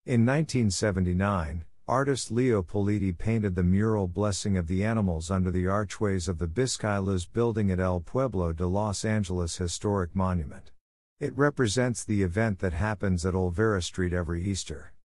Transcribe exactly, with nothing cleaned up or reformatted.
In nineteen seventy-nine, artist Leo Politi painted the mural Blessing of the Animals under the archways of the Biscailuz Building at El Pueblo de Los Angeles Historic Monument. It represents the event that happens at Olvera Street every Easter.